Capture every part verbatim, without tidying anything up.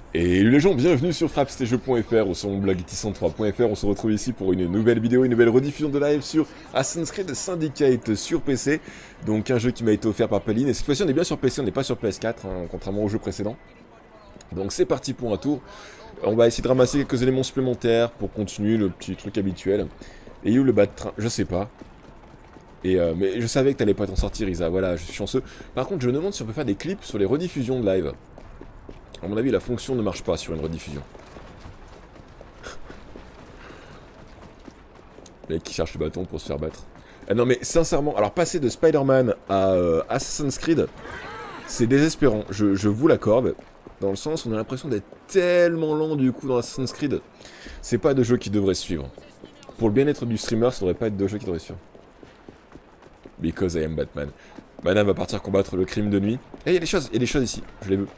Et les gens, bienvenue sur frappe tiret jeux point F R ou sur mon blog cent trois point F R. On se retrouve ici pour une nouvelle vidéo, une nouvelle rediffusion de live sur Assassin's Creed Syndicate sur P C. Donc un jeu qui m'a été offert par Paline. Et cette fois-ci on est bien sur P C, on n'est pas sur P S quatre, hein, contrairement au jeu précédent. Donc c'est parti pour un tour. On va essayer de ramasser quelques éléments supplémentaires pour continuer le petit truc habituel. Et où le bas de train? Je sais pas. Et euh, mais je savais que t'allais pas t'en sortir, Isa, voilà, je suis chanceux. Par contre, je me demande si on peut faire des clips sur les rediffusions de live. À mon avis, la fonction ne marche pas sur une rediffusion. Le mec qui cherche le bâton pour se faire battre. Ah non mais sincèrement, alors passer de Spider-Man à euh, Assassin's Creed, c'est désespérant, je, je vous l'accorde. Dans le sens où on a l'impression d'être tellement lent du coup dans Assassin's Creed. C'est pas de jeu qui devrait suivre. Pour le bien-être du streamer, ça devrait pas être de jeu qui devrait suivre. Because I am Batman. Madame va partir combattre le crime de nuit. Eh, il y a des choses, il y a des choses ici, je les veux.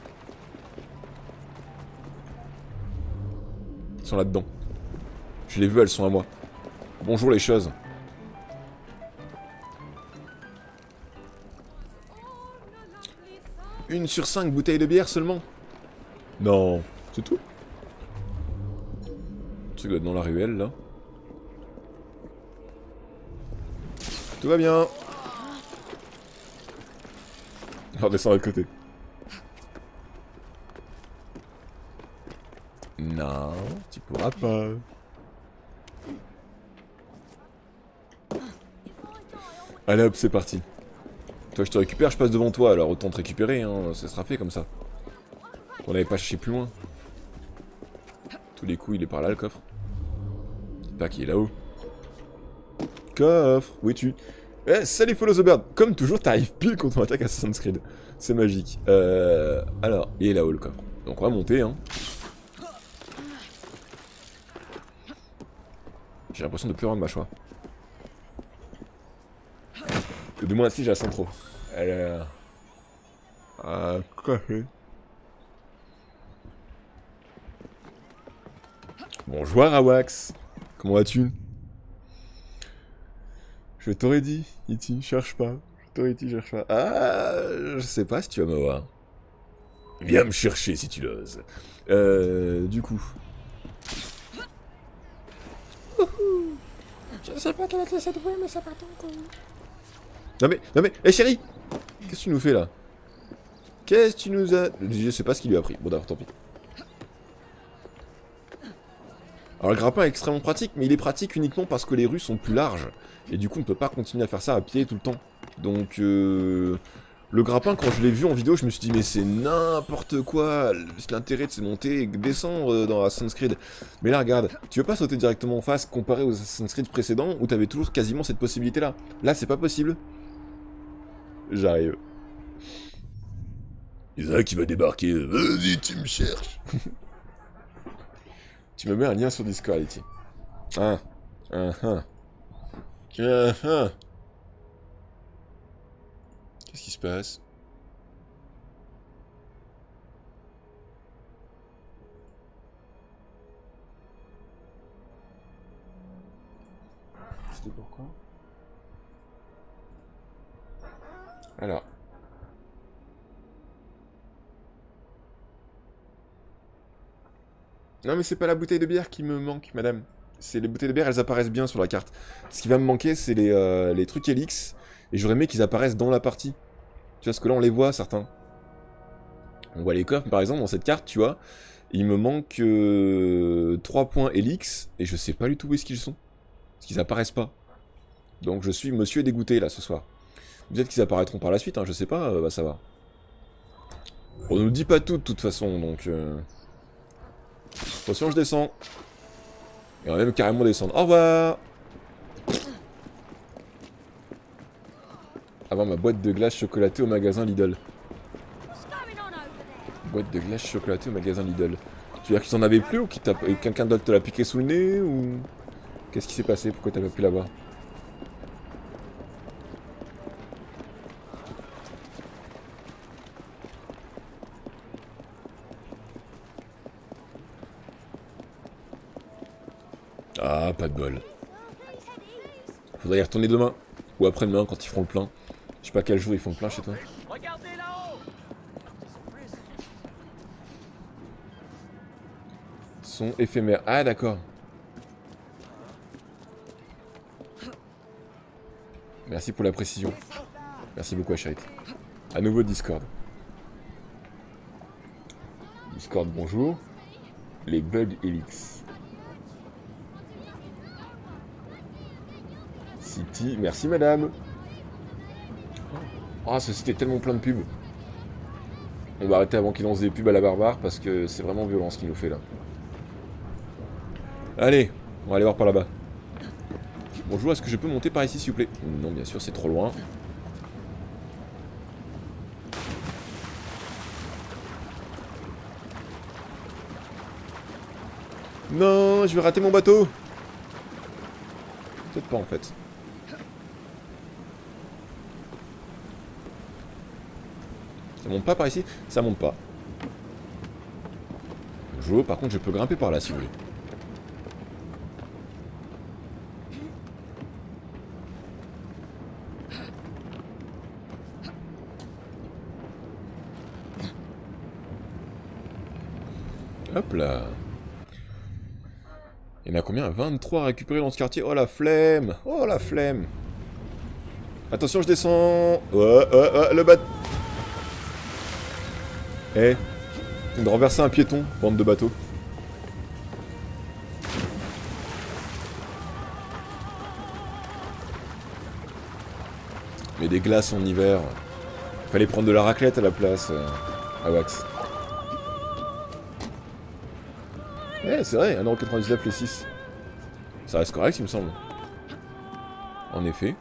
Elles sont là-dedans. Je les veux, elles sont à moi. Bonjour les choses. Une sur cinq bouteilles de bière seulement? Non, c'est tout. Le truc doit être dans la ruelle là. Tout va bien. Alors descends de l'autre côté. Non, tu pourras pas. Allez hop, c'est parti. Toi, je te récupère, je passe devant toi, alors autant te récupérer, hein, ça sera fait comme ça. On n'avait pas cherché plus loin. Tous les coups, il est par là, le coffre. Pas qu'il est là-haut. Coffre, où es-tu? Eh, salut Follow the Bird. Comme toujours, t'arrives pile quand on attaque Assassin's Creed. C'est magique. Euh... Alors, il est là-haut, le coffre. Donc on va monter, hein. J'ai l'impression de plus avoir de mâchoire. Du moins, si, j'ai la sens trop. Elle est... Ah, quoi? Bonjour Awax. Comment vas-tu? Je t'aurais dit, Iti, cherche pas. Je t'aurais dit, cherche pas. Ah, je sais pas si tu vas me voir. Viens me chercher si tu l'oses. Euh, du coup... Je sais pas quelle était cette voix, mais ça part en couille. Non mais, non mais, hé hey, chérie! Qu'est-ce que tu nous fais là? Qu'est-ce que tu nous as... Je sais pas ce qu'il lui a pris. Bon d'accord, tant pis. Alors le grappin est extrêmement pratique, mais il est pratique uniquement parce que les rues sont plus larges. Et du coup on ne peut pas continuer à faire ça à pied tout le temps. Donc euh... le grappin, quand je l'ai vu en vidéo, je me suis dit mais c'est n'importe quoi. L'intérêt c'est de monter et descendre dans Assassin's Creed. Mais là regarde, tu veux pas sauter directement en face comparé aux Assassin's Creed précédents où t'avais toujours quasiment cette possibilité là. Là c'est pas possible. J'arrive. Isa qui va débarquer. Vas-y tu me cherches. Tu me mets un lien sur Discord, Iti. Ah. Ah ah. Ah ah. Qu'est-ce qui se passe? C'était pourquoi? Alors. Non mais c'est pas la bouteille de bière qui me manque, madame. C'est les bouteilles de bière, elles apparaissent bien sur la carte. Ce qui va me manquer, c'est les, euh, les trucs Helix. Et j'aurais aimé qu'ils apparaissent dans la partie. Tu vois, parce que là, on les voit, certains. On voit les coffres, par exemple, dans cette carte, tu vois. Il me manque euh, trois points Helix. Et je sais pas du tout où est-ce qu'ils sont. Parce qu'ils apparaissent pas. Donc je suis monsieur dégoûté, là, ce soir. Peut-être qu'ils apparaîtront par la suite, hein, je sais pas, euh, bah ça va. On nous dit pas tout, de toute façon, donc... Euh... Attention, je descends. Et on va même carrément descendre. Au revoir. Avoir ma boîte de glace chocolatée au magasin Lidl. Boîte de glace chocolatée au magasin Lidl. Tu veux dire qu'ils en avaient plus ou que quelqu'un d'autre te l'a piqué sous le nez ou... Qu'est-ce qui s'est passé? Pourquoi t'as pas pu l'avoir? Ah, pas de bol. Faudrait y retourner demain. Ou après-demain quand ils feront le plein. Je sais pas quel jour ils font le plein chez toi. sont éphémères. Ah d'accord. Merci pour la précision. Merci beaucoup Ashait. À nouveau Discord. Discord bonjour. Les bugs Helix. City, merci madame. Ah, ce site est tellement plein de pubs. On va arrêter avant qu'il lance des pubs à la barbare parce que c'est vraiment violent ce qu'il nous fait là. Allez, on va aller voir par là-bas. Bonjour, est-ce que je peux monter par ici s'il vous plaît? Non, bien sûr, c'est trop loin. Non, je vais rater mon bateau. Peut-être pas en fait. Ça monte pas par ici? Ça monte pas. Bonjour, par contre je peux grimper par là si vous voulez. Hop là. Il y en a combien? vingt-trois à récupérer dans ce quartier. Oh la flemme. Oh la flemme. Attention, je descends. Ouais, ouais, ouais, le bateau. Eh. De renverser un piéton, bande de bateaux. Mais des glaces en hiver. Fallait prendre de la raclette à la place. Euh, à Wax. Eh, c'est vrai, un euro quatre-vingt-dix-neuf les six. Ça reste correct, il me semble. En effet.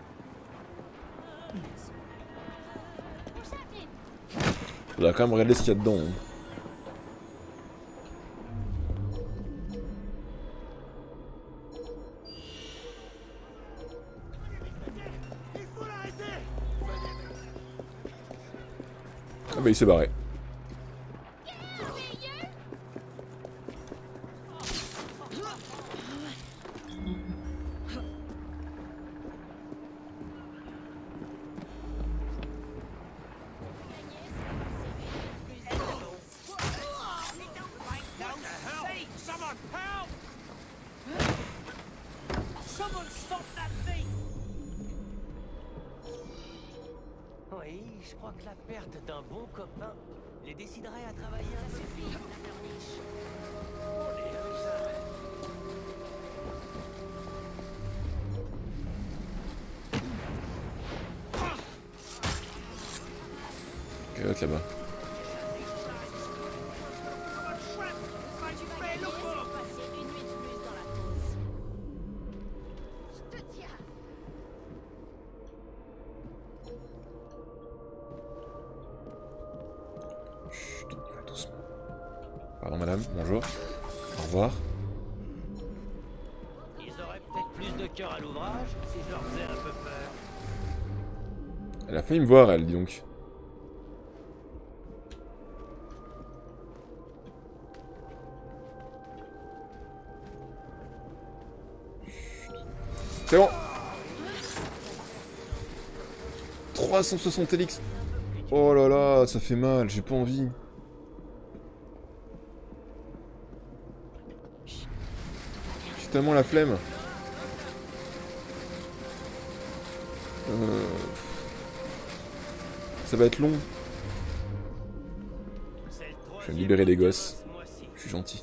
Faudra quand même regarder ce qu'il y a dedans. Hein. Ah bah il s'est barré. Oui, je crois que la perte d'un bon copain les déciderait à travailler un peu plus. On est Ok, l'autre là-bas. Pardon madame, bonjour. Au revoir. Ils auraient peut-être plus de cœur à l'ouvrage si je leur faisais un peu peur. Elle a failli me voir elle, dis donc. C'est bon. trois cent soixante Helix. Oh là là, ça fait mal, j'ai pas envie. J'ai tellement la flemme. Euh... Ça va être long. Je vais me libérer des gosses. Je suis gentil.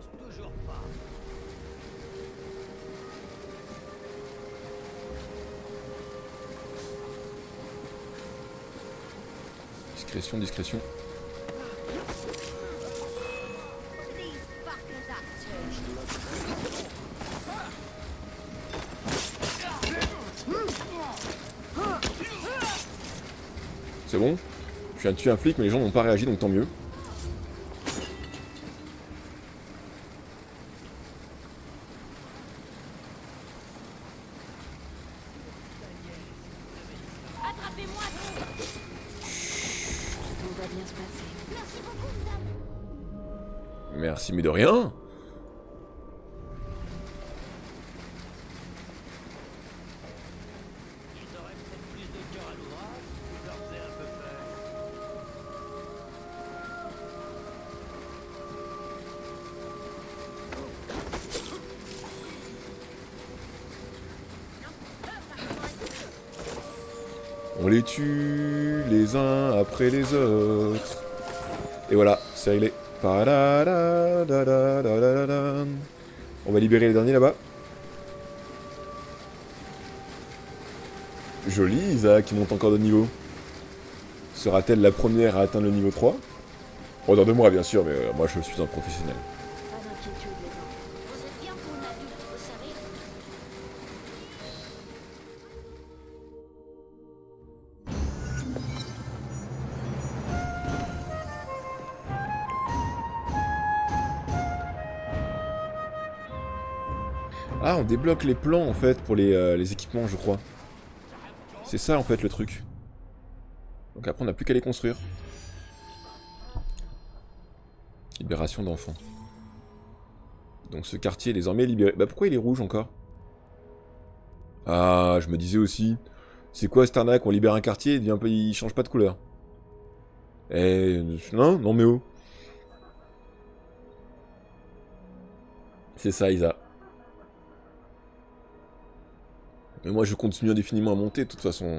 Discrétion, discrétion. C'est bon. Je viens de tuer un flic mais les gens n'ont pas réagi donc tant mieux. Merci, mais de rien. On les tue les uns après les autres. Et voilà, c'est réglé. Padadadadadadadada. On va libérer les derniers là-bas. Joli, Isa qui monte encore de niveau. Sera-t-elle la première à atteindre le niveau trois? Oh, dans deux mois bien sûr, mais euh, moi je suis un professionnel. Pas d'inquiétude, les enfants. Vous êtes bien pour une adulte, vous savez. Ah, on débloque les plans en fait pour les, euh, les équipements, je crois. C'est ça en fait le truc. Donc après on n'a plus qu'à les construire. Libération d'enfants. Donc ce quartier est désormais libéré. Bah pourquoi il est rouge encore? Ah, je me disais aussi. C'est quoi cette arnaque? On libère un quartier, il, devient un peu... il change pas de couleur. Eh... Non, non mais oh. C'est ça, Isa. Mais moi je continue indéfiniment à monter de toute façon.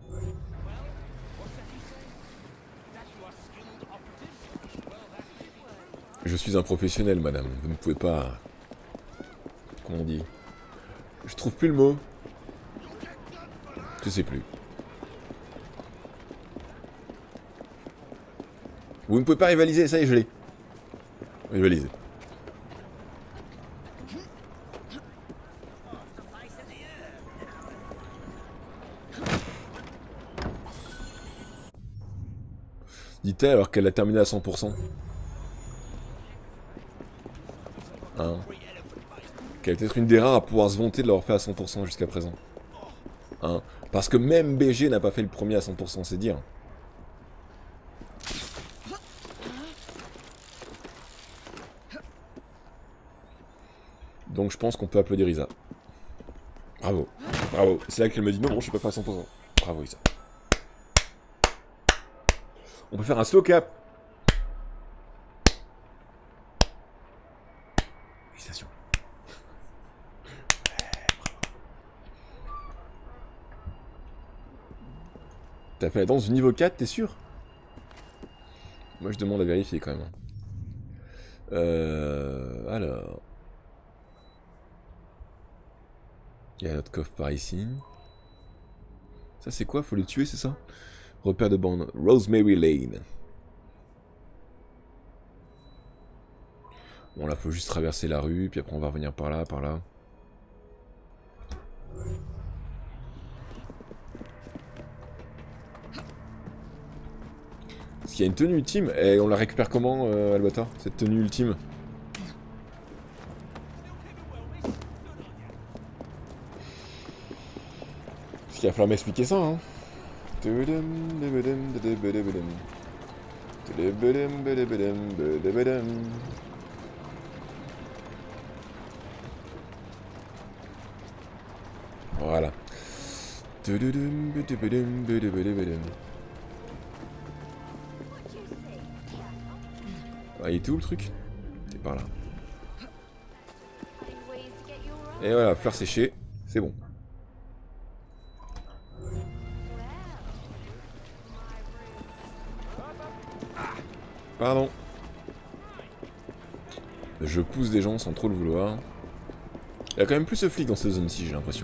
Je suis un professionnel, madame. Vous ne pouvez pas... Comment on dit? Je trouve plus le mot. Je sais plus. Vous ne pouvez pas rivaliser, ça y est, je l'ai. Rivaliser. Dit-elle alors qu'elle a terminé à cent pour cent. Hein. Qu'elle est peut-être une des rares à pouvoir se vanter de l'avoir fait à cent pour cent jusqu'à présent. Hein. Parce que même B G n'a pas fait le premier à cent pour cent, c'est dire. Donc je pense qu'on peut applaudir Isa. Bravo, bravo. C'est là qu'elle me dit non, non, je suis pas fait à cent pour cent. Bravo Isa. On peut faire un slow cap. Félicitations. T'as fait la danse du niveau quatre, t'es sûr? Moi je demande à vérifier quand même. Euh... Alors... Il y a notre coffre par ici. Ça c'est quoi? Faut les tuer, c'est ça? Repère de bande. Rosemary Lane. Bon là faut juste traverser la rue, puis après on va revenir par là, par là. Parce qu'il y a une tenue ultime, et on la récupère comment, euh, Albator, cette tenue ultime? Parce qu'il va falloir m'expliquer ça, hein. Voilà. Ah, il est où le truc? C'est par là. Et voilà, fleur séchée, c'est bon. Pardon. Je pousse des gens sans trop le vouloir. Il y a quand même plus de flics dans cette zone-ci, j'ai l'impression.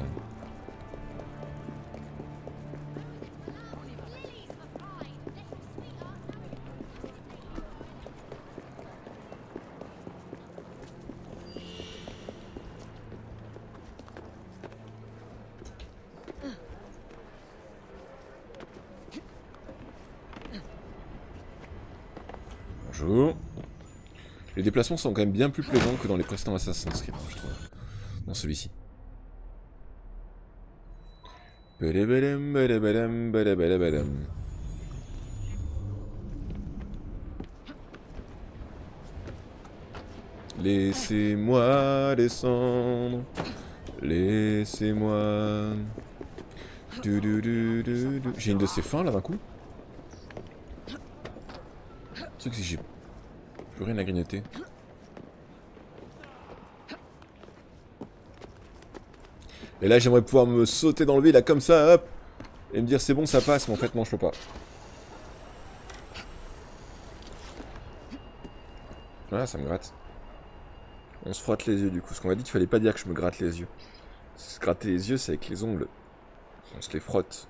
Bonjour. Les déplacements sont quand même bien plus plaisants que dans les précédents Assassin's Creed, je trouve. Dans celui-ci. Laissez-moi descendre. Laissez-moi. J'ai une de ces fins là d'un coup. Le truc c'est que j'ai plus rien à grignoter. Et là j'aimerais pouvoir me sauter dans le vide là comme ça, hop. Et me dire c'est bon ça passe, mais en fait non je peux pas. Ah ça me gratte. On se frotte les yeux du coup, parce qu'on m'a dit qu'il fallait pas dire que je me gratte les yeux. Se gratter les yeux c'est avec les ongles. On se les frotte.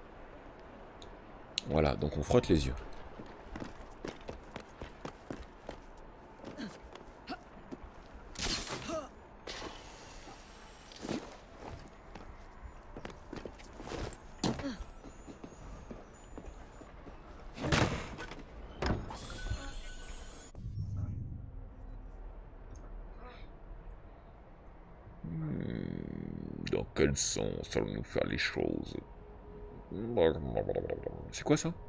Voilà, donc on frotte les yeux. Dans quel sens allons-nous faire les choses? C'est quoi ça?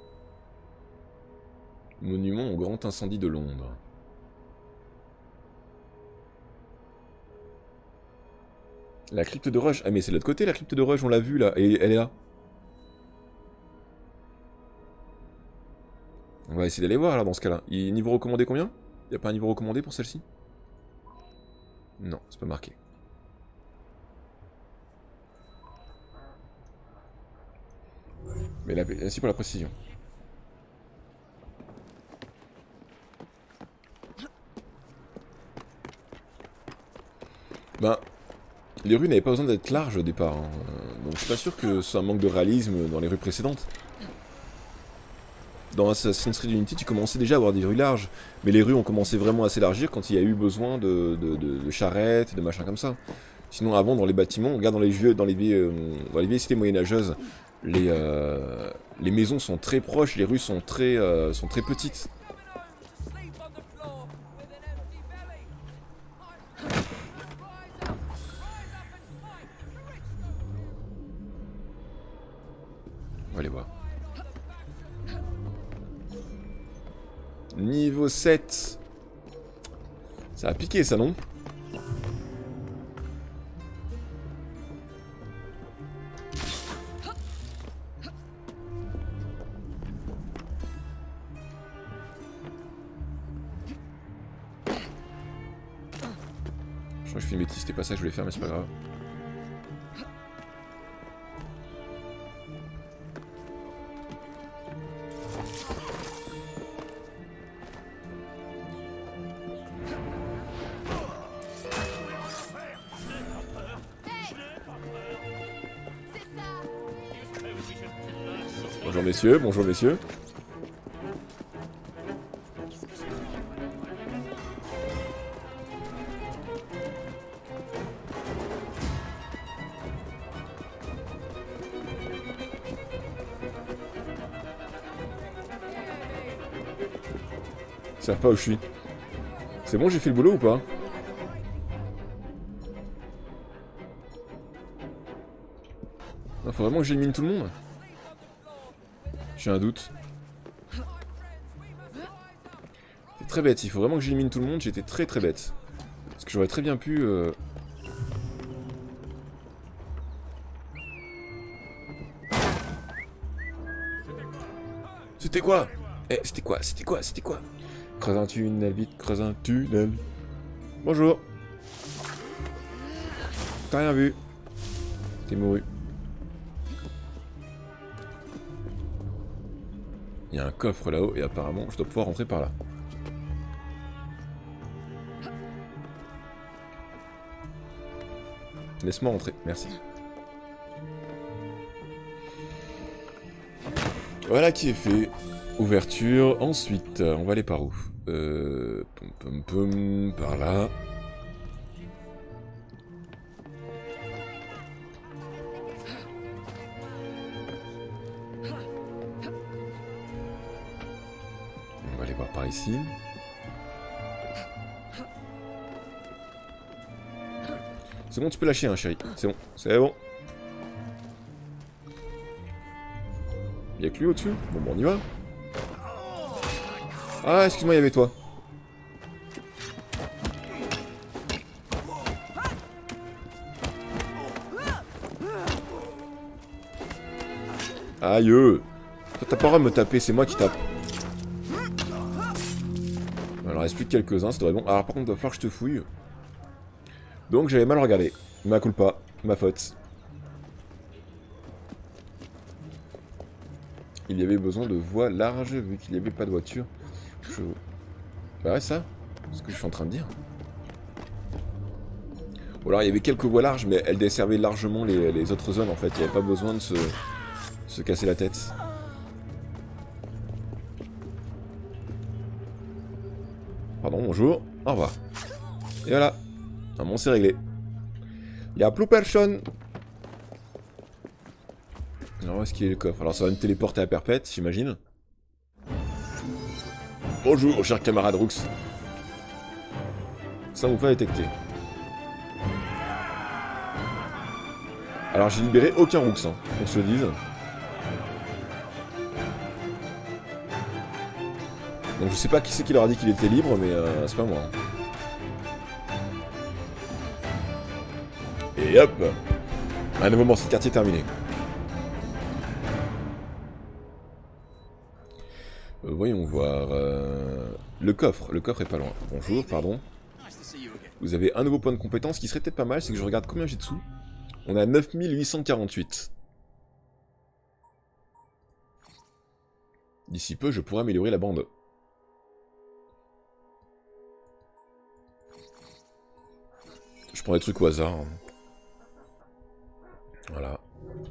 Monument au grand incendie de Londres. La crypte de Rush. Ah mais c'est de l'autre côté la crypte de Rush, on l'a vue là, et elle est là. On va essayer d'aller voir là dans ce cas-là. Il niveau recommandé combien? Y a pas un niveau recommandé pour celle-ci? Non, c'est pas marqué. Mais là, merci pour la précision. Ben, les rues n'avaient pas besoin d'être larges au départ, hein. Donc je suis pas sûr que c'est un manque de réalisme dans les rues précédentes. Dans Assassin's Creed Unity, tu commençais déjà à avoir des rues larges, mais les rues ont commencé vraiment à s'élargir quand il y a eu besoin de, de, de, de charrettes, de machins comme ça. Sinon avant, dans les bâtiments, on regarde dans les vieux, dans les vieilles, euh, dans les vieilles cités moyenâgeuses, les, euh, les maisons sont très proches, les rues sont très, euh, sont très petites. On va aller voir. Niveau sept. Ça a piqué ça, non? Je crois que je fais une bêtise, c'était pas ça que je voulais faire, mais c'est pas grave. Bonjour messieurs, bonjour messieurs. Ils savent pas où je suis. C'est bon, j'ai fait le boulot ou pas? Il faut vraiment que j'élimine tout le monde? J'ai un doute. C'est très bête, il faut vraiment que j'élimine tout le monde, j'étais très très bête. Parce que j'aurais très bien pu... Euh... C'était quoi? Eh, c'était quoi? C'était quoi? C'était quoi? Creuse un tunnel, vite, creuse un tunnel. Bonjour. T'as rien vu. T'es mouru. Il y a un coffre là-haut et apparemment je dois pouvoir rentrer par là. Laisse-moi rentrer, merci. Voilà qui est fait. Ouverture. Ensuite, on va aller par où? Euh... Pum pum pum... Par là. On va aller voir par ici. C'est bon, tu peux lâcher, hein, chérie. C'est bon, c'est bon. Y'a que lui au-dessus? Bon, bon, on y va. Ah, excuse-moi, il y avait toi. Aïe. Toi, t'as pas le droit de me taper, c'est moi qui tape. Alors, il reste plus que quelques-uns, ça devrait être bon. Alors, par contre, il va falloir que je te fouille. Donc, j'avais mal regardé. Ma culpa, ma faute. il y avait besoin de voies larges vu qu'il n'y avait pas de voiture. Je... Bah ouais, ça, c'est ce que je suis en train de dire. Ou alors il y avait quelques voies larges, mais elles desservaient largement les, les autres zones en fait. Il n'y avait pas besoin de se, se casser la tête. Pardon, bonjour, au revoir. Et voilà, ah bon, c'est réglé. Il n'y a plus personne. Alors où est-ce qu'il est le coffre? Alors ça va me téléporter à Perpète, j'imagine. Bonjour, cher camarade Roux. Ça vous fait détecter. Alors j'ai libéré aucun Roux, hein, qu'on se le dise. Donc je sais pas qui c'est qui leur a dit qu'il était libre, mais euh, c'est pas moi. Et hop, un nouveau morceau de quartier terminé. Euh, voyons voir. Euh... Le coffre, le coffre est pas loin. Bonjour, pardon. Vous avez un nouveau point de compétence qui serait peut-être pas mal, c'est que je regarde combien j'ai de sous. On a neuf mille huit cent quarante-huit. D'ici peu, je pourrai améliorer la bande. Je prends des trucs au hasard. Voilà.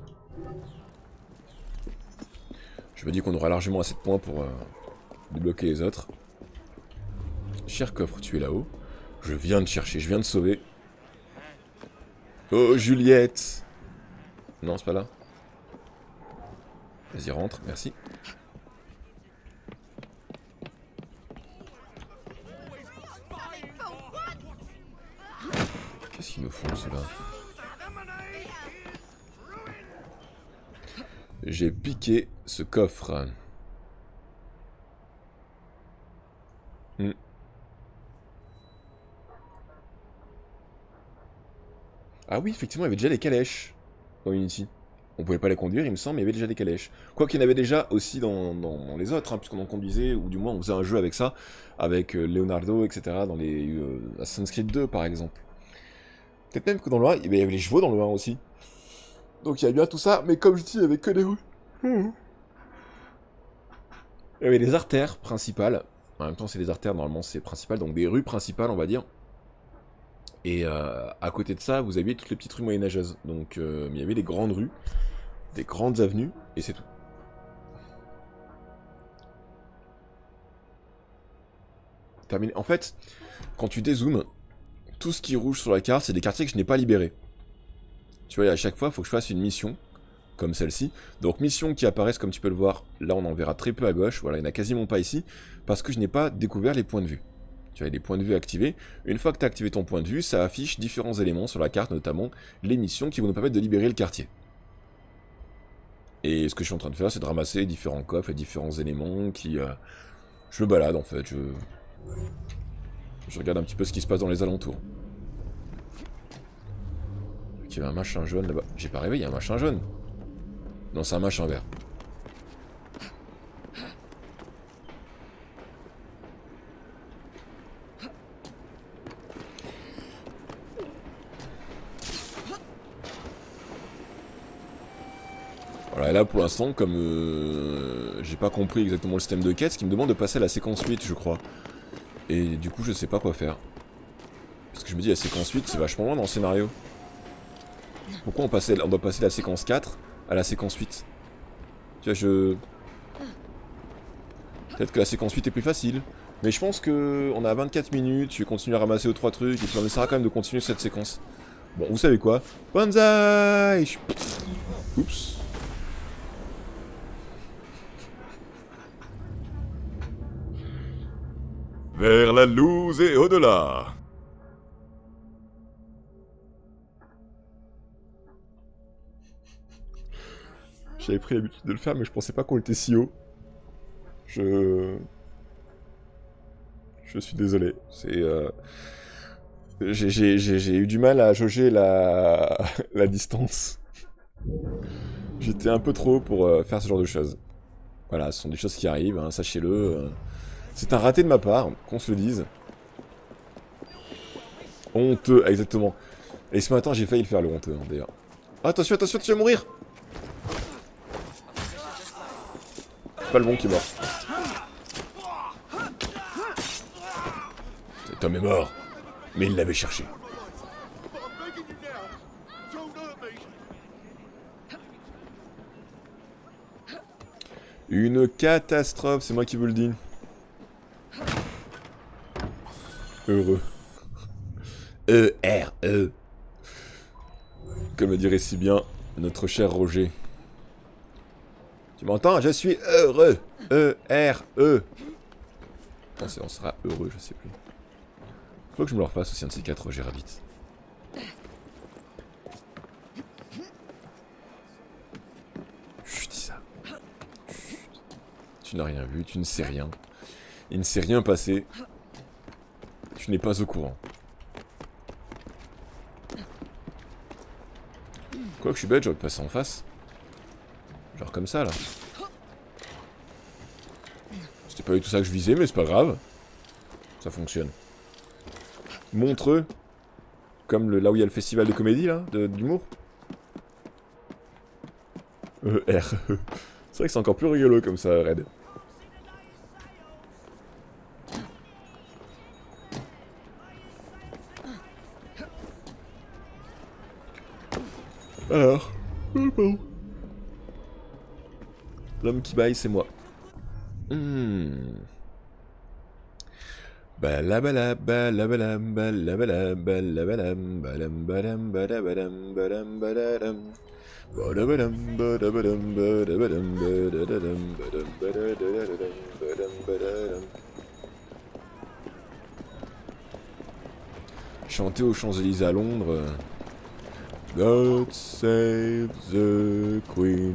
Je me dis qu'on aura largement assez de points pour euh, débloquer les autres. Cher coffre, tu es là-haut. Je viens de chercher, je viens de sauver. Oh, Juliette! Non, c'est pas là. Vas-y, rentre, merci. Qu'est-ce qu'ils nous font, ceux-là? J'ai piqué ce coffre. Hmm. Ah oui, effectivement, il y avait déjà des calèches dans Unity. On pouvait pas les conduire, il me semble, mais il y avait déjà des calèches. Quoi qu'il y en avait déjà aussi dans, dans les autres, hein, puisqu'on en conduisait, ou du moins on faisait un jeu avec ça, avec euh, Leonardo, et cetera, dans les euh, Assassin's Creed deux, par exemple. Peut-être même que dans le un, il y avait les chevaux dans le un aussi. Donc il y a bien tout ça, mais comme je dis, il y avait que des rues. Mmh. Il y avait des artères principales. En même temps, c'est des artères, normalement, c'est principal, donc des rues principales, on va dire. Et euh, à côté de ça, vous aviez toutes les petites rues moyenâgeuses. Donc, euh, il y avait des grandes rues, des grandes avenues, et c'est tout. Terminé. En fait, quand tu dézoomes, tout ce qui est rouge sur la carte, c'est des quartiers que je n'ai pas libérés. Tu vois, à chaque fois, il faut que je fasse une mission, comme celle-ci. Donc, missions qui apparaissent, comme tu peux le voir, là, on en verra très peu à gauche. Voilà, il n'y en a quasiment pas ici, parce que je n'ai pas découvert les points de vue. Tu as les points de vue activés. Une fois que tu as activé ton point de vue, ça affiche différents éléments sur la carte, notamment les missions qui vont nous permettre de libérer le quartier. Et ce que je suis en train de faire, c'est de ramasser différents coffres et différents éléments qui... Euh... Je me balade, en fait. Je... je regarde un petit peu ce qui se passe dans les alentours. Il y avait un machin jaune là-bas. J'ai pas rêvé, il y a un machin jaune. Non, c'est un machin vert. Voilà, et là pour l'instant, comme euh, j'ai pas compris exactement le système de quête, ce qui me demande de passer à la séquence huit, je crois. Et du coup, je sais pas quoi faire. Parce que je me dis, la séquence huit, c'est vachement loin dans le scénario. Pourquoi on, passait, on doit passer de la séquence quatre à la séquence huit? Tu vois, je... Peut-être que la séquence huit est plus facile. Mais je pense que on a vingt-quatre minutes, je vais continuer à ramasser deux trois trucs, et puis on essaiera quand même de continuer cette séquence. Bon, vous savez quoi? Banzai! Oups. Vers la loose et au-delà. J'avais pris l'habitude de le faire, mais je pensais pas qu'on était si haut. Je... Je suis désolé. C'est... Euh... J'ai eu du mal à jauger la, la distance. J'étais un peu trop haut pour euh, faire ce genre de choses. Voilà, ce sont des choses qui arrivent, hein, sachez-le. Euh... C'est un raté de ma part, qu'on se le dise. Honteux, exactement. Et ce matin, j'ai failli le faire, le honteux, hein, d'ailleurs. Attention, attention, tu vas mourir! C'est pas le bon qui est mort. Cet homme est mort. Mais il l'avait cherché. Une catastrophe, c'est moi qui vous le dis. Heureux. E R E. Comme le dirait si bien notre cher Roger. Tu m'entends? Je suis heureux. E R E. Non, on sera heureux, je sais plus. Faut que je me le refasse aussi un de ces quatre, Roger Rabbit. Chut, dis ça. Chut. Tu n'as rien vu, tu ne sais rien. Il ne s'est rien passé. Tu n'es pas au courant. Quoi que je suis bête, j'aurais pu passer en face. Genre comme ça, là. C'était pas du tout ça que je visais, mais c'est pas grave. Ça fonctionne. Montreux. Comme le, là où il y a le festival de comédie, là, d'humour. E R. C'est vrai que c'est encore plus rigolo comme ça, Red. Alors, l'homme qui baille, c'est moi. Hmm. Balabalab, balabalab, balabalab, balabalab, balam, balam, balabalam, balam, balalam. Badabadam, badabadam, badabadam, badadadam, badam, badadadadam, badam, badadam. Chanter aux Champs-Élysées à Londres. God save the Queen.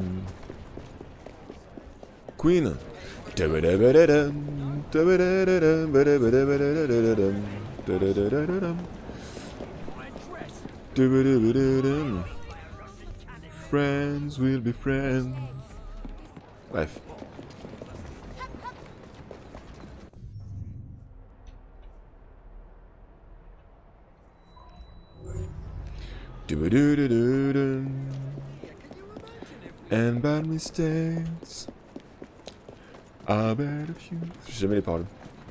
Queen. Friends will be friends. Bref. And bad mistakes. I bet a few. J'ai jamais les paroles.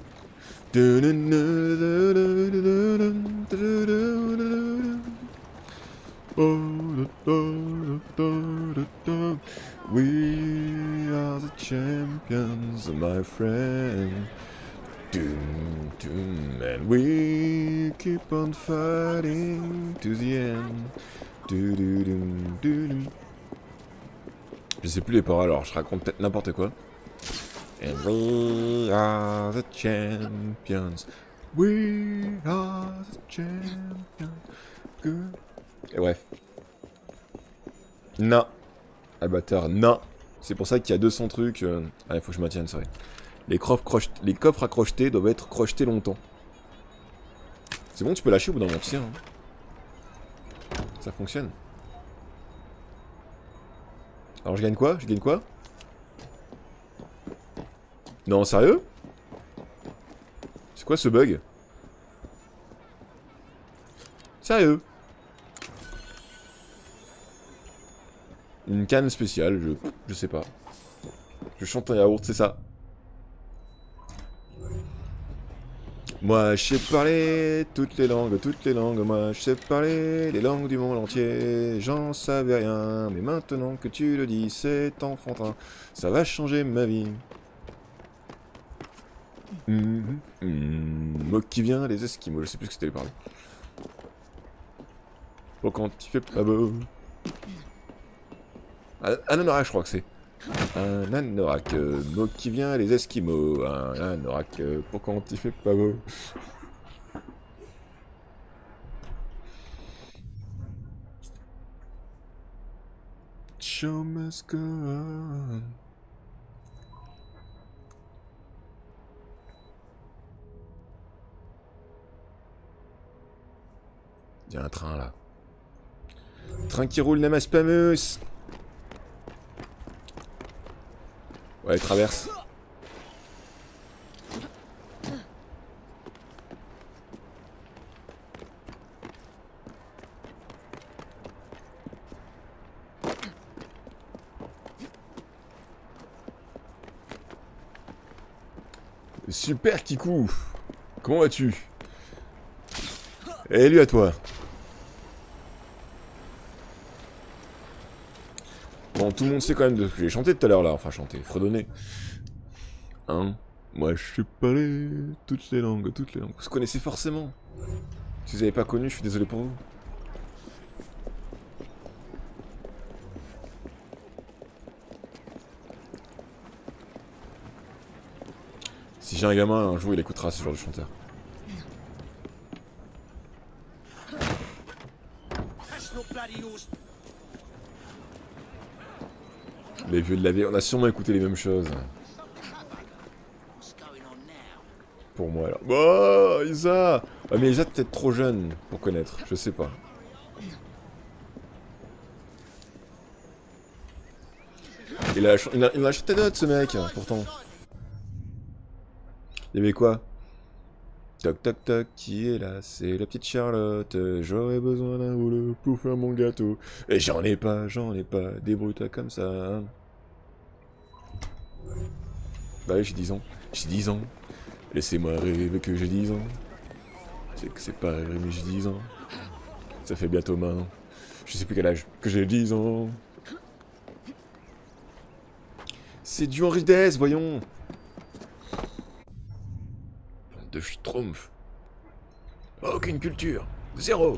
We are the champions, my friend. Doom, doom, and we keep on fighting to the end. Do, do, do, do, do. Je sais plus les paroles, alors je raconte peut-être n'importe quoi. And we are the champions. We are the champions. Good. Et bref. Non. Ah bâtard, non. C'est pour ça qu'il y a deux cents trucs. Euh... Ah, il faut que je maintienne, c'est vrai. Les coffres, croche... Les coffres à crocheter doivent être crochetés longtemps. C'est bon, tu peux lâcher au bout d'un moment, tu sais. Hein. Ça fonctionne. Alors je gagne quoi? Je gagne quoi? Non, sérieux? C'est quoi ce bug? Sérieux? Une canne spéciale, je... je sais pas. Je chante un yaourt, c'est ça. Moi je sais parler toutes les langues, toutes les langues. Moi je sais parler les langues du monde entier. J'en savais rien, mais maintenant que tu le dis, c'est enfantin. Ça va changer ma vie. Mmh, mmh, mot qui vient, les esquimaux, je sais plus ce que c'était les paroles. Oh, quand il fait pas beau. Un anorak, je crois que c'est. Un anorak, euh, mot qui vient, les esquimaux. Un anorak, euh, pour quand il fait pas beau. Show must go on. Il y a un train là. Train qui roule, Namas Pamus. Ouais, traverse. Super Kikou. Comment vas-tu? Et lui à toi. Bon, tout le monde sait quand même de ce que j'ai chanté tout à l'heure là. Enfin, chanté, fredonné. Hein? Moi, je suis parlé toutes les langues, toutes les langues. Vous connaissez forcément. Si vous n'avez pas connu, je suis désolé pour vous. Si j'ai un gamin, un jour il écoutera ce genre de chanteur. Les vieux de la vie, on a sûrement écouté les mêmes choses. Pour moi alors. Oh, Isa! Ah, mais Isa peut-être trop jeune pour connaître, je sais pas. Il a, il a, il a acheté note ce mec, pourtant. Il y avait quoi? Toc toc toc, qui est là? C'est la petite Charlotte. J'aurais besoin d'un rouleau pour faire mon gâteau. Et j'en ai pas, j'en ai pas. Débrouille-toi comme ça. Bah oui, j'ai dix ans. J'ai dix ans. Laissez-moi rêver que j'ai dix ans. C'est que c'est pas rêver, mais j'ai dix ans. Ça fait bientôt maintenant. Je sais plus quel âge. Que j'ai dix ans. C'est du Henri Dess, voyons. De Schtroumpf. Aucune culture. Zéro.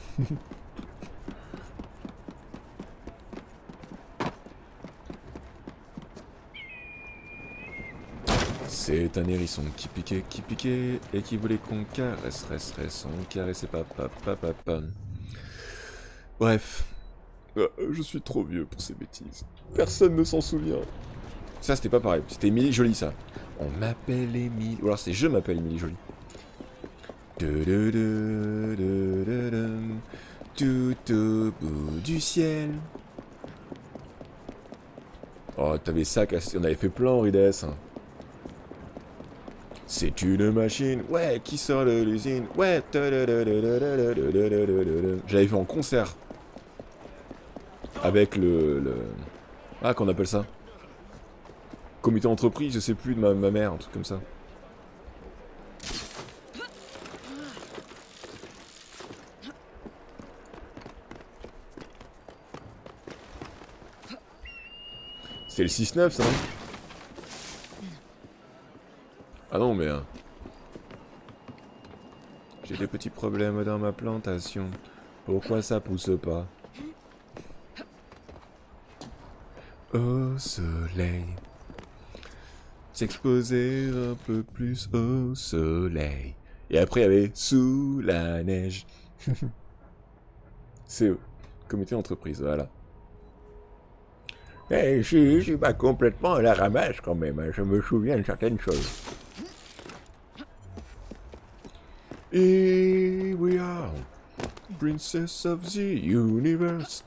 C'est un hérisson qui piquait, qui piquait, et qui voulait qu'on caresse, reste, reste, sans caresser papa, papa, papa. Bref. Euh, je suis trop vieux pour ces bêtises. Personne ne s'en souvient. Ça, c'était pas pareil. C'était Émilie Jolie, ça. On m'appelle Émilie. Ou alors c'est je m'appelle Émilie Jolie. Tout au bout du ciel. Oh, t'avais ça, on avait fait plein Henri Dess. C'est une machine, ouais, qui sort de l'usine, ouais. J'avais fait en concert. Avec le... le... Ah, qu'on appelle ça? Comité d'entreprise, je sais plus, de ma, ma mère, un truc comme ça. C'est le six neuf, ça, non? Ah non, mais... Hein. J'ai des petits problèmes dans ma plantation. Pourquoi ça pousse pas? Au soleil. S'exposer un peu plus au soleil. Et après, il y avait sous la neige. C'est eux. Comité d'entreprise, voilà. Eh, hey, je, je suis pas complètement à la ramasse quand même. Hein. Je me souviens de certaines choses. Here we are, Princess of the Universe.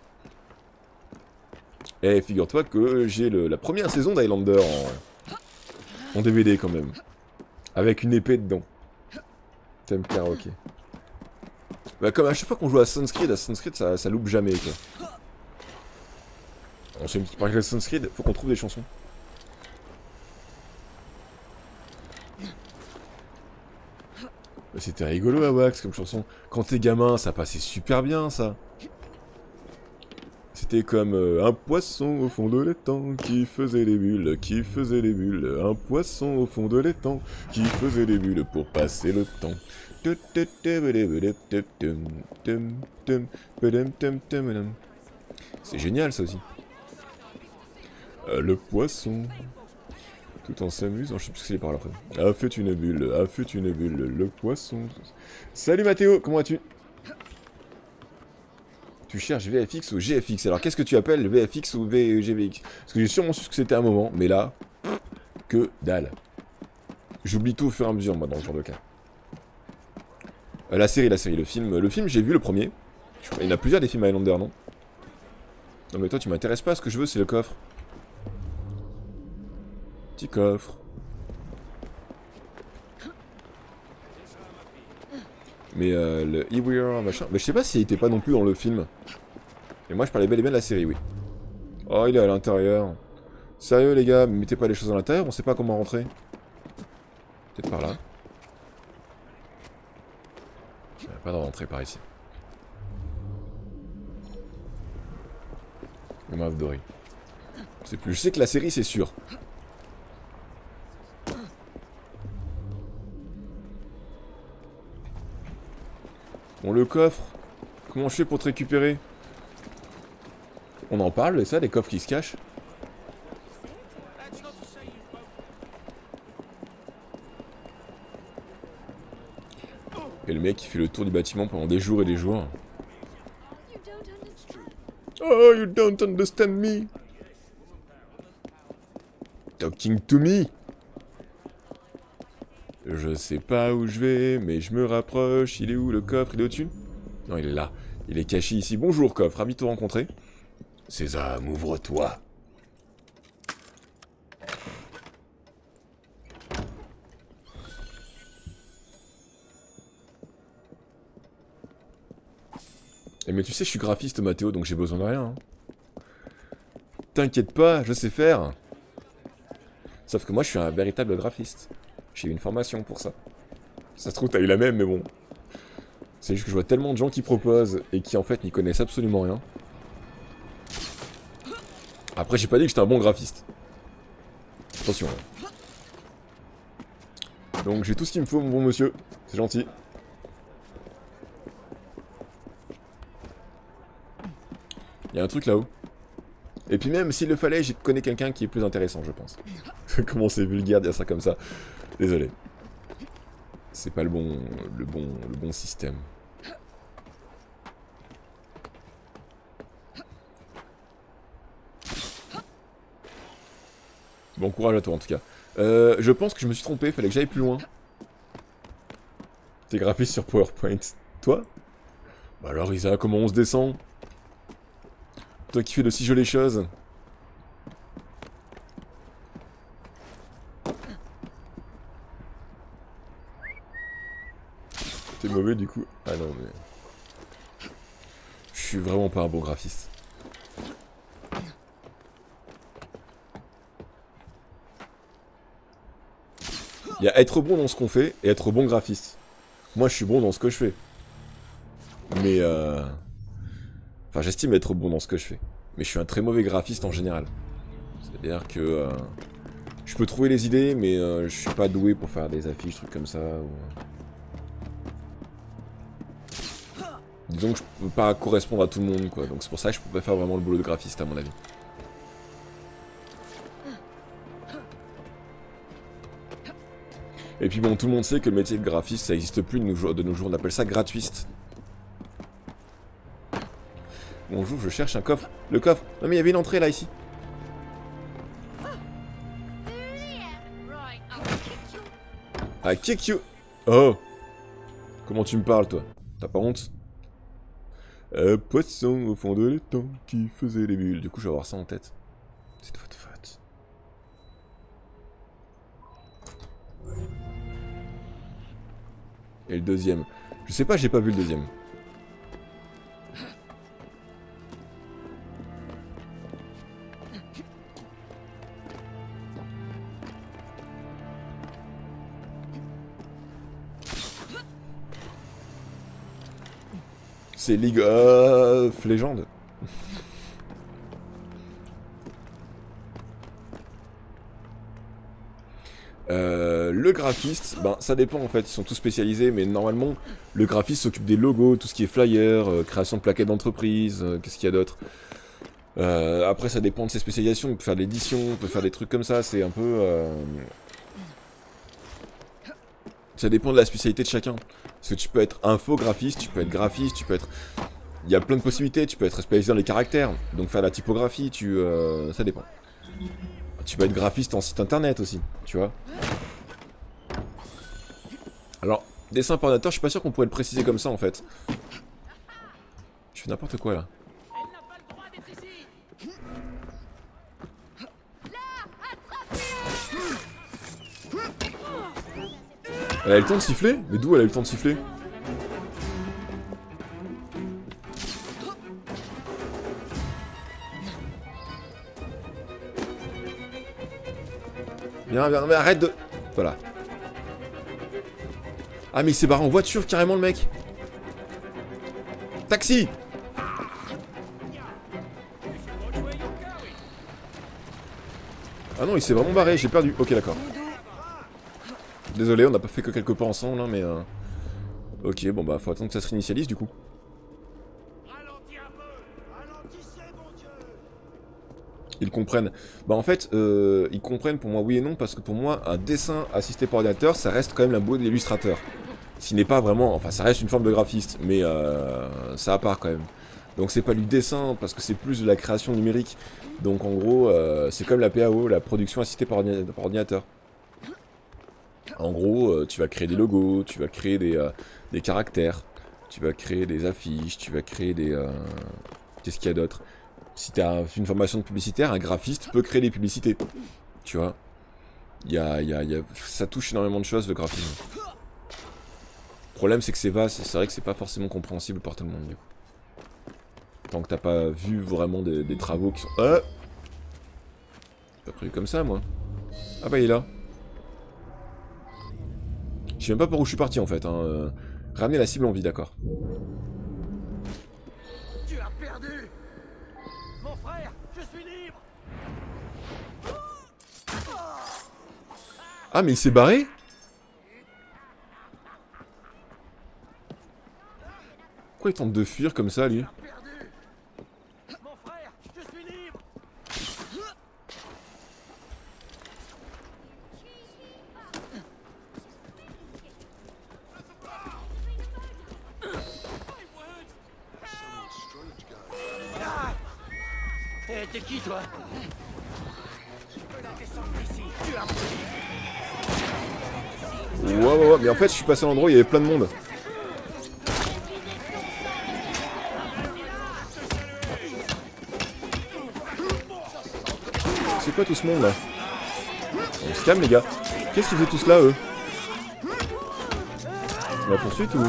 Eh, figure-toi que j'ai la première saison d'Highlander en, en D V D quand même. Avec une épée dedans. Thème karaoké. Bah comme à chaque fois qu'on joue à Assassin's Creed, Assassin's Creed ça, ça loupe jamais quoi. On se fait une petite partie d'Assassin's Creed, faut qu'on trouve des chansons. C'était rigolo à Wax comme chanson. Quand t'es gamin, ça passait super bien ça. C'était comme euh, un poisson au fond de l'étang qui faisait des bulles, qui faisait des bulles. Un poisson au fond de l'étang qui faisait des bulles pour passer le temps. C'est génial ça aussi. Euh, le poisson... Tout en s'amusant, je sais plus ce que c'est par là après. A fait une bulle, a fait une bulle, le poisson. Salut Mathéo, comment vas-tu? Tu cherches V F X ou G F X? Alors qu'est-ce que tu appelles V F X ou G V X? Parce que j'ai sûrement su ce que c'était à un moment, mais là, que dalle. J'oublie tout au fur et à mesure, moi, dans ce genre de cas. Euh, la série, la série, le film. Le film, j'ai vu le premier. Il y en a plusieurs des films Highlander, non? Non mais toi, tu m'intéresses pas, ce que je veux, c'est le coffre. Petit coffre. Mais euh, le Here We Are, machin. Mais je sais pas s'il était pas non plus dans le film. Et moi je parlais bel et bien de la série, oui. Oh, il est à l'intérieur. Sérieux les gars, mettez pas les choses à l'intérieur, on sait pas comment rentrer. Peut-être par là. Il n'y a pas de rentrée par ici. Le map doré. Je sais plus. Je sais que la série c'est sûr. Bon, le coffre. Comment je fais pour te récupérer? On en parle de ça, les coffres qui se cachent? Et le mec qui fait le tour du bâtiment pendant des jours et des jours. Oh, you don't understand me. Talking to me. Je sais pas où je vais, mais je me rapproche. Il est où le coffre? Il est au-dessus? Non, il est là. Il est caché ici. Bonjour coffre, ravi de te rencontrer. Sésame, ouvre-toi. Eh mais tu sais, je suis graphiste Mathéo, donc j'ai besoin de rien. Hein. T'inquiète pas, je sais faire. Sauf que moi je suis un véritable graphiste. J'ai eu une formation pour ça. Ça se trouve t'as eu la même, mais bon. C'est juste que je vois tellement de gens qui proposent et qui en fait n'y connaissent absolument rien. Après j'ai pas dit que j'étais un bon graphiste. Attention. Hein. Donc j'ai tout ce qu'il me faut mon bon monsieur. C'est gentil. Il y a un truc là-haut. Et puis même s'il le fallait, je connais quelqu'un qui est plus intéressant, je pense. Comment c'est vulgaire de dire ça comme ça. Désolé. C'est pas le bon, le bon, le bon système. Bon courage à toi en tout cas. Euh, je pense que je me suis trompé, fallait que j'aille plus loin. T'es graphiste sur PowerPoint. Toi? Bah alors Isa, comment on se descend? Toi qui fais de si jolies choses. T'es mauvais du coup. Ah non mais... Je suis vraiment pas un bon graphiste. Il y a être bon dans ce qu'on fait et être bon graphiste. Moi je suis bon dans ce que je fais. Mais euh... Enfin, j'estime être bon dans ce que je fais. Mais je suis un très mauvais graphiste en général. C'est-à-dire que... Euh, je peux trouver les idées, mais euh, je suis pas doué pour faire des affiches, trucs comme ça. Ou... Disons que je peux pas correspondre à tout le monde, quoi. Donc c'est pour ça que je peux pas faire vraiment le boulot de graphiste, à mon avis. Et puis bon, tout le monde sait que le métier de graphiste, ça existe plus de nos jours. De nos jours. On appelle ça gratuiste. Bonjour, je cherche un coffre. Le coffre. Non mais il y avait une entrée là, ici. I kick you. Oh. Comment tu me parles, toi? T'as pas honte? Un poisson au fond de l'étang qui faisait des bulles. Du coup, je vais avoir ça en tête. C'est de votre faute. Et le deuxième. Je sais pas, j'ai pas vu le deuxième. C'est League of Legends. Euh, le graphiste, ben ça dépend en fait, ils sont tous spécialisés, mais normalement le graphiste s'occupe des logos, tout ce qui est flyer, euh, création de plaquettes d'entreprise, euh, qu'est-ce qu'il y a d'autre. euh, Après ça dépend de ses spécialisations, on peut faire de l'édition, on peut faire des trucs comme ça, c'est un peu... Euh... Ça dépend de la spécialité de chacun. Parce que tu peux être infographiste, tu peux être graphiste, tu peux être... Il y a plein de possibilités, tu peux être spécialisé dans les caractères, donc faire la typographie, tu... Euh... Ça dépend. Tu peux être graphiste en site internet aussi, tu vois. Alors, dessin par ordinateur, je suis pas sûr qu'on pourrait le préciser comme ça en fait. Je fais n'importe quoi là. Elle a eu le temps de siffler? Mais d'où elle a eu le temps de siffler? Viens, viens, mais arrête de... Voilà. Ah mais il s'est barré en voiture carrément le mec. Taxi. Ah non, il s'est vraiment barré, j'ai perdu. Ok, d'accord. Désolé, on n'a pas fait que quelques pas ensemble, hein, mais... Euh... Ok, bon bah faut attendre que ça se réinitialise du coup. Ils comprennent. Bah en fait, euh, ils comprennent pour moi oui et non, parce que pour moi, un dessin assisté par ordinateur, ça reste quand même la beauté de l'illustrateur. Ce qui n'est pas vraiment... Enfin, ça reste une forme de graphiste, mais euh, ça à part quand même. Donc c'est pas du dessin, parce que c'est plus de la création numérique. Donc en gros, euh, c'est comme la P A O, la production assistée par, ordina par ordinateur. En gros, euh, tu vas créer des logos, tu vas créer des, euh, des caractères, tu vas créer des affiches, tu vas créer des... Euh... Qu'est-ce qu'il y a d'autre? Si tu as une formation de publicitaire, un graphiste peut créer des publicités. Tu vois, il y a, y a, y a, ça touche énormément de choses, le graphisme. Le problème, c'est que c'est vaste, c'est vrai que c'est pas forcément compréhensible par tout le monde, du coup. Tant que t'as pas vu vraiment des, des travaux qui sont... Euh J'ai pas prévu comme ça, moi. Ah bah, il est là. Je sais même pas par où je suis parti, en fait. Hein. Euh, ramener la cible en vie, d'accord. Tu as perdu. Mon frère, je suis libre. Ah, mais il s'est barré? Pourquoi il tente de fuir comme ça, lui? Mon frère, je suis libre. Ah. Eh, t'es qui, toi? Je peux la descendre d'ici. Tu as... Ouais, ouais, ouais, mais en fait, je suis passé à l'endroit où il y avait plein de monde. C'est quoi tout ce monde là? On se calme les gars. Qu'est-ce qu'ils faisaient tous là eux? La poursuite ou?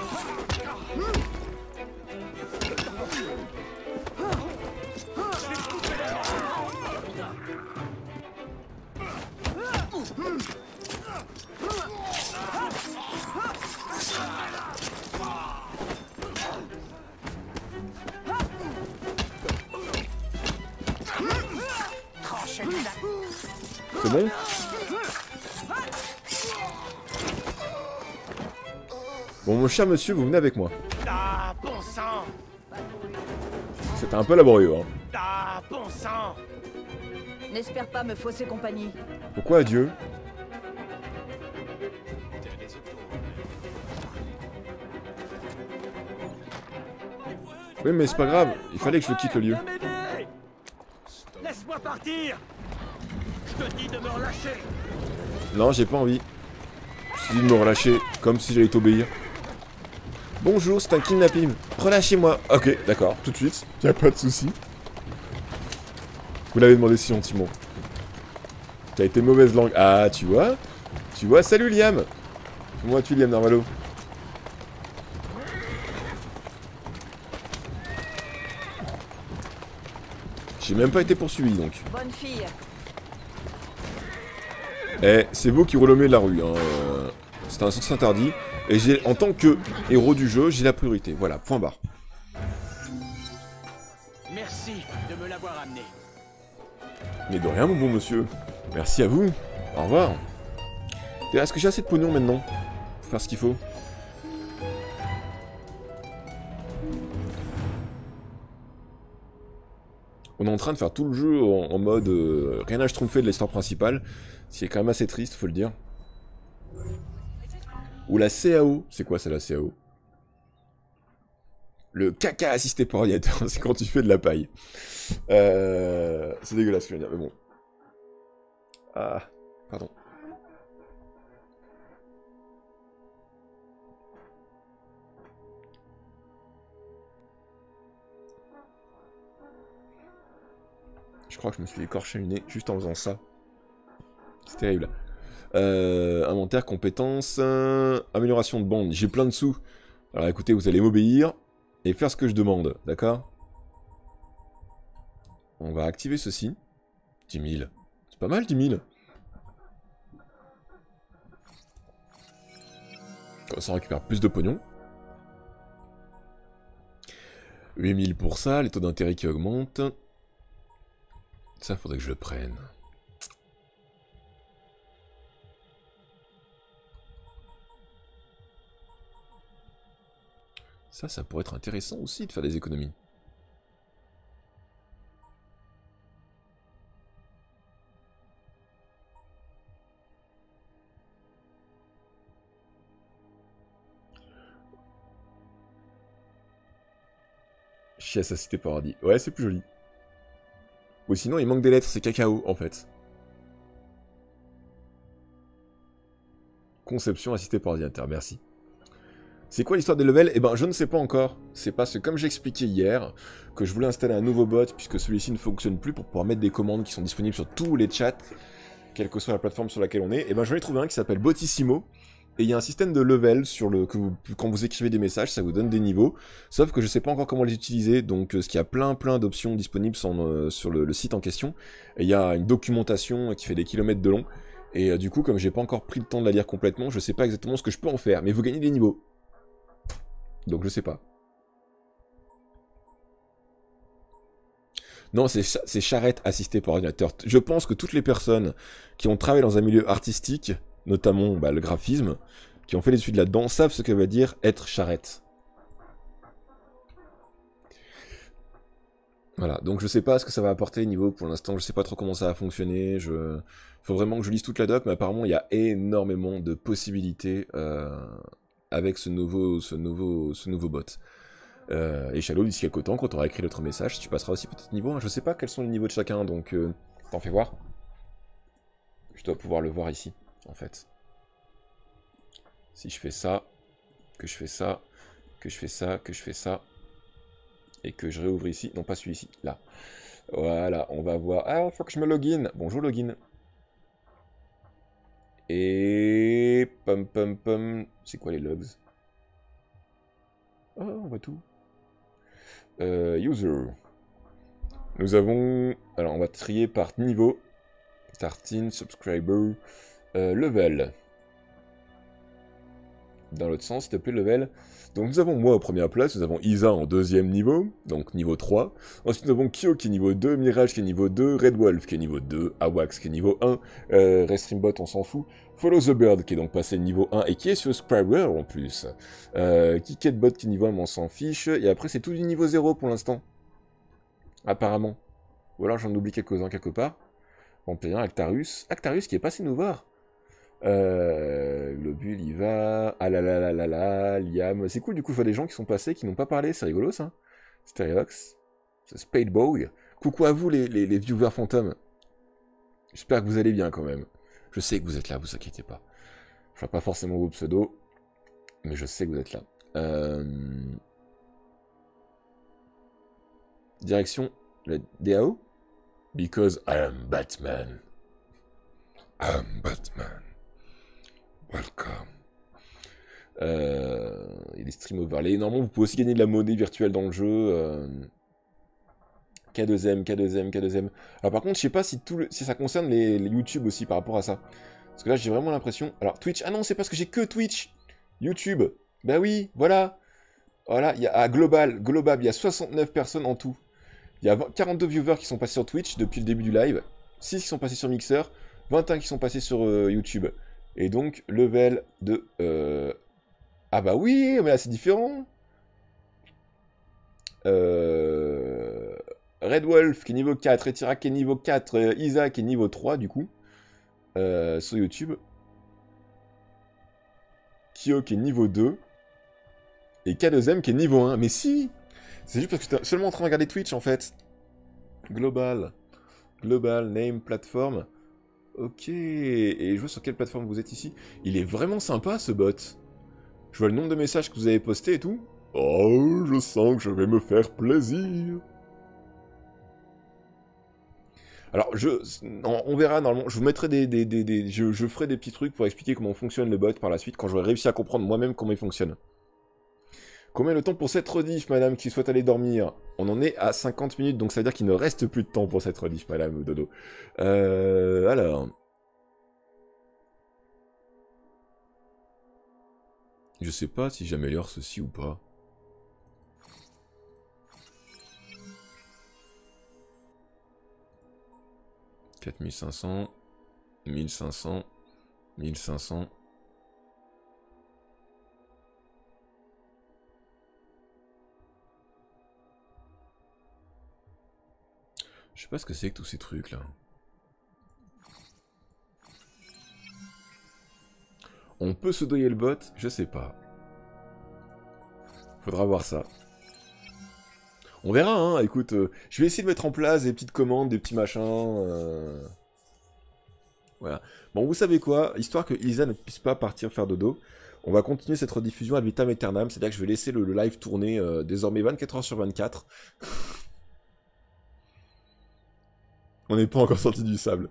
C'est bon? Bon, mon cher monsieur, vous venez avec moi. Ah, bon sang. C'était un peu laborieux, hein. Ah, bon sang. N'espère pas me fausser compagnie. Pourquoi adieu? Oui, mais c'est pas grave, il fallait que je quitte le lieu. Viens m'aider. Laisse-moi partir. Je te dis de me relâcher. Non, j'ai pas envie. Je suis dit de me relâcher, comme si j'allais t'obéir. Bonjour, c'est un kidnapping. Relâchez-moi. Ok, d'accord, tout de suite. Y'a pas de souci. Vous l'avez demandé si gentiment. T'as été mauvaise langue. Ah, tu vois? Tu vois? Salut Liam. Comment vas-tu Liam Narvalo? J'ai même pas été poursuivi donc. Bonne fille. Eh, c'est vous qui roulez au milieu de la rue, hein. Euh, c'est un sens interdit. Et j'ai, en tant que héros du jeu, j'ai la priorité. Voilà, point barre. Merci de me l'avoir amené. Mais de rien, mon bon monsieur. Merci à vous. Au revoir. Est-ce que j'ai assez de pognon maintenant pour faire ce qu'il faut? On est en train de faire tout le jeu en, en mode euh, rien à schtroumpfer de l'histoire principale. C'est quand même assez triste, faut le dire. Ou la C A O. C'est quoi ça la C A O? Le caca assisté par ordinateur, c'est quand tu fais de la paille. Euh, c'est dégueulasse ce que je veux dire, mais bon. Ah, pardon. Je crois que je me suis écorché le nez juste en faisant ça. C'est terrible. Euh, inventaire, compétences, euh, amélioration de bande. J'ai plein de sous. Alors écoutez, vous allez m'obéir et faire ce que je demande, d'accord? On va activer ceci. dix mille. C'est pas mal, dix mille. Ça récupère plus de pognon. huit mille pour ça, les taux d'intérêt qui augmentent. Ça, faudrait que je le prenne. Ça, ça pourrait être intéressant aussi de faire des économies. Chiasse à Cité Paradis. Ouais, c'est plus joli. Ou sinon, il manque des lettres, c'est cacao, en fait. Conception à Cité Paradis Inter, merci. C'est quoi l'histoire des levels? Eh ben, je ne sais pas encore. C'est parce que, comme j'ai expliqué hier, que je voulais installer un nouveau bot, puisque celui-ci ne fonctionne plus, pour pouvoir mettre des commandes qui sont disponibles sur tous les chats, quelle que soit la plateforme sur laquelle on est. Eh ben, j'en ai trouvé un qui s'appelle Botissimo. Et il y a un système de level sur le que vous, quand vous écrivez des messages, ça vous donne des niveaux. Sauf que je sais pas encore comment les utiliser, donc ce qu'il y a plein plein d'options disponibles sur, euh, sur le, le site en question. Et il y a une documentation qui fait des kilomètres de long. Et euh, du coup, comme j'ai pas encore pris le temps de la lire complètement, je sais pas exactement ce que je peux en faire. Mais vous gagnez des niveaux. Donc je sais pas. Non, c'est charrette assistée par ordinateur. Je pense que toutes les personnes qui ont travaillé dans un milieu artistique, notamment bah, le graphisme, qui ont fait des études là-dedans, savent ce que veut dire être charrette. Voilà, donc je sais pas ce que ça va apporter niveau pour l'instant, je sais pas trop comment ça va fonctionner, je... faut vraiment que je lise toute la doc, mais apparemment il y a énormément de possibilités euh, avec ce nouveau, ce nouveau, ce nouveau bot. Euh, et Shadow, d'ici quelques temps, quand tu auras écrit l'autre message, tu passeras aussi peut-être niveau un, je sais pas quels sont les niveaux de chacun, donc euh, t'en fais voir. Je dois pouvoir le voir ici. En fait, si je fais ça, que je fais ça, que je fais ça, que je fais ça, et que je réouvre ici, non pas celui-ci, là. Voilà, on va voir. Ah, faut que je me login. Bonjour login. Et pom pom pom, c'est quoi les logs? Oh, on voit tout. Euh, user. Nous avons, alors on va trier par niveau. Starting, subscriber. Euh, level. Dans l'autre sens, s'il te plaît, level. Donc nous avons moi en première place, nous avons Isa en deuxième niveau, donc niveau trois. Ensuite nous avons Kyo qui est niveau deux, Mirage qui est niveau deux, Red Wolf qui est niveau deux, Awax qui est niveau un, euh, Restreambot on s'en fout, Follow the Bird qui est donc passé niveau un et qui est sur Subscriber en plus. Euh, Kiketbot qui est niveau un mais on s'en fiche, et après c'est tout du niveau zéro pour l'instant. Apparemment. Ou alors j'en oublie quelques-uns quelque part. Vampirien, Actarus. Actarus qui est passé nous voir. Euh, Globule, il va. Ah là là là là là, Liam. C'est cool, du coup, il faut des gens qui sont passés, qui n'ont pas parlé, c'est rigolo ça. Stereox. Spadeboy. Coucou à vous, les, les, les viewers fantômes. J'espère que vous allez bien quand même. Je sais que vous êtes là, vous inquiétez pas. Je vois pas forcément vos pseudos, mais je sais que vous êtes là. Euh... Direction, le D A O. Because I am Batman. I am Batman. Welcome. Euh, il y a des stream overlay. Normalement, vous pouvez aussi gagner de la monnaie virtuelle dans le jeu. Euh... K deux M, K deux M, K deux M. Alors par contre, je sais pas si, tout le... si ça concerne les... les YouTube aussi par rapport à ça. Parce que là, j'ai vraiment l'impression... Alors, Twitch... Ah non, c'est parce que j'ai que Twitch. YouTube. Bah oui, voilà. Voilà, il y a à Global, Global, il y a soixante-neuf personnes en tout. Il y a quarante-deux viewers qui sont passés sur Twitch depuis le début du live. six qui sont passés sur Mixer. vingt et un qui sont passés sur euh, YouTube. Et donc, level de... Euh... Ah bah oui, mais là c'est différent. Euh... Red Wolf qui est niveau quatre, Etira qui est niveau quatre, euh, Isa qui est niveau trois du coup. Euh, sur YouTube. Kyo qui est niveau deux. Et K deux M qui est niveau un. Mais si! C'est juste parce que tu es seulement en train de regarder Twitch en fait. Global. Global, name, plateforme. Ok, et je vois sur quelle plateforme vous êtes ici. Il est vraiment sympa ce bot. Je vois le nombre de messages que vous avez postés et tout. Oh, je sens que je vais me faire plaisir. Alors, je, on, on verra normalement. Je vous mettrai des, des, des, des je, je ferai des petits trucs pour expliquer comment fonctionne le bot par la suite quand j'aurai réussi à comprendre moi-même comment il fonctionne. Combien de temps pour cette rediff, madame, qui souhaite aller dormir? On en est à cinquante minutes, donc ça veut dire qu'il ne reste plus de temps pour cette rediff, madame Dodo. Euh, alors... Je sais pas si j'améliore ceci ou pas. quatre mille cinq cents, mille cinq cents, mille cinq cents. Je sais pas ce que c'est que tous ces trucs là. On peut se doyer le bot? Je sais pas. Faudra voir ça. On verra, hein, écoute, euh, je vais essayer de mettre en place des petites commandes, des petits machins. Euh... Voilà. Bon, vous savez quoi? Histoire que Isa ne puisse pas partir faire dodo, on va continuer cette rediffusion ad vitam aeternam, c'est-à-dire que je vais laisser le, le live tourner euh, désormais vingt-quatre heures sur vingt-quatre. On n'est pas encore sorti du sable.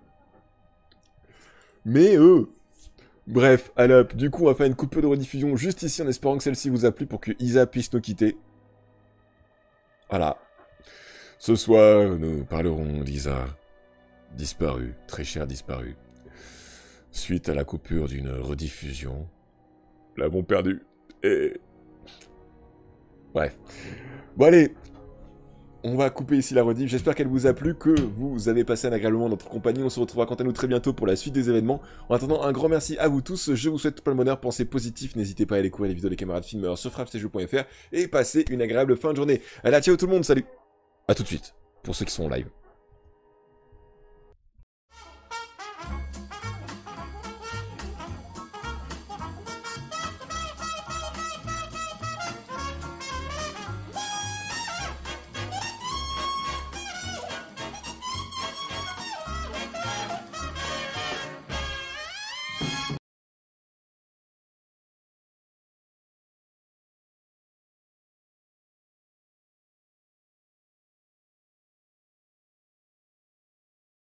Mais eux... Bref, allez hop, du coup on va faire une coupure de rediffusion juste ici en espérant que celle-ci vous a plu pour que Isa puisse nous quitter. Voilà. Ce soir, nous parlerons d'Isa, disparue, très chère disparue. Suite à la coupure d'une rediffusion, nous l'avons perdue. Et... Bref. Bon allez, on va couper ici la rediff. J'espère qu'elle vous a plu, que vous avez passé un agréable moment dans notre compagnie. On se retrouvera quant à nous très bientôt pour la suite des événements. En attendant, un grand merci à vous tous. Je vous souhaite plein de bonheur, pensez positif. N'hésitez pas à aller découvrir les vidéos des camarades filmeurs sur frappe c jeux point f r et passez une agréable fin de journée. Allez, ciao tout le monde, salut. À tout de suite, pour ceux qui sont en live.